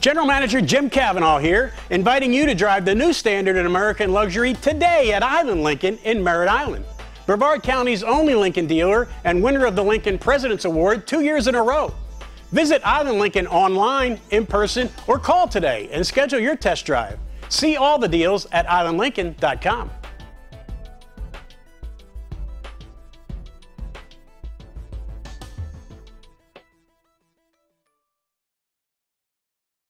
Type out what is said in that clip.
General Manager Jim Cavanaugh here, inviting you to drive the new standard in American luxury today at Island Lincoln in Merritt Island. Brevard County's only Lincoln dealer and winner of the Lincoln President's Award 2 years in a row. Visit Island Lincoln online, in person, or call today and schedule your test drive. See all the deals at islandlincoln.com.